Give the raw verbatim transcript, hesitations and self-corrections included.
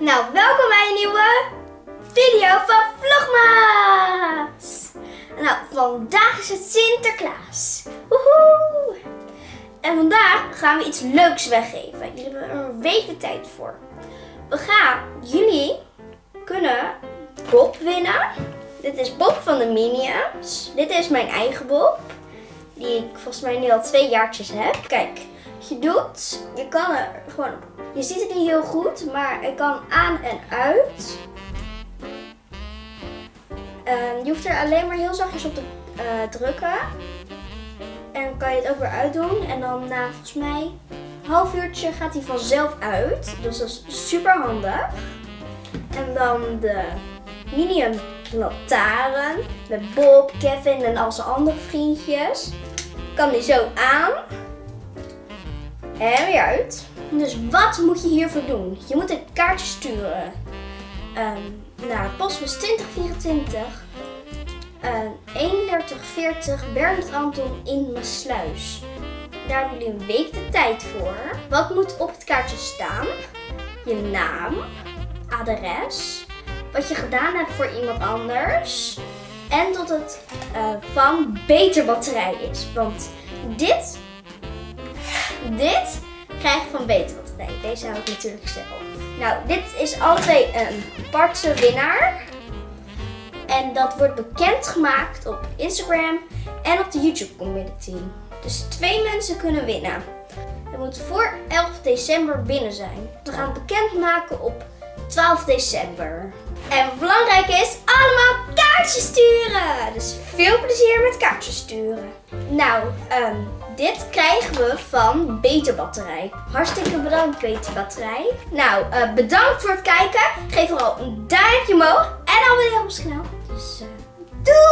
Nou, welkom bij een nieuwe video van Vlogmas. Nou, vandaag is het Sinterklaas. Woehoe! En vandaag gaan we iets leuks weggeven. Jullie hebben er een week de tijd voor. We gaan, jullie kunnen Bob winnen. Dit is Bob van de Minions. Dit is mijn eigen Bob. Die ik volgens mij nu al twee jaartjes heb. Kijk, wat je doet, je kan er gewoon, je ziet het niet heel goed, maar hij kan aan en uit. Uh, je hoeft er alleen maar heel zachtjes op te uh, drukken. En dan kan je het ook weer uitdoen. En dan na volgens mij een half uurtje gaat hij vanzelf uit. Dus dat is super handig. En dan de Minion lantaarn met Bob, Kevin en al zijn andere vriendjes. Kan die zo aan en weer uit. Dus wat moet je hiervoor doen? Je moet een kaartje sturen um, naar postbus twintig vierentwintig uh, eenendertig veertig Bernd Anton in Maassluis. Daar hebben jullie een week de tijd voor. Wat moet op het kaartje staan? Je naam, adres, wat je gedaan hebt voor iemand anders en dat het uh, van Beter Batterij is. Want dit, dit krijg je van Beter Batterij. Deze hou ik natuurlijk zelf. Nou, dit is alle twee een aparte winnaar. En dat wordt bekendgemaakt op Instagram en op de YouTube community. Dus twee mensen kunnen winnen. Het moet voor elf december binnen zijn. We gaan het bekendmaken op twaalf december. En wat belangrijk is, allemaal kaartjes sturen. Dus veel plezier met kaartjes sturen. Nou, um, dit krijgen we van Beter Batterij. Hartstikke bedankt, Beter Batterij. Nou, uh, bedankt voor het kijken. Geef vooral een duimpje omhoog en abonneer op ons kanaal. Dus uh, doei!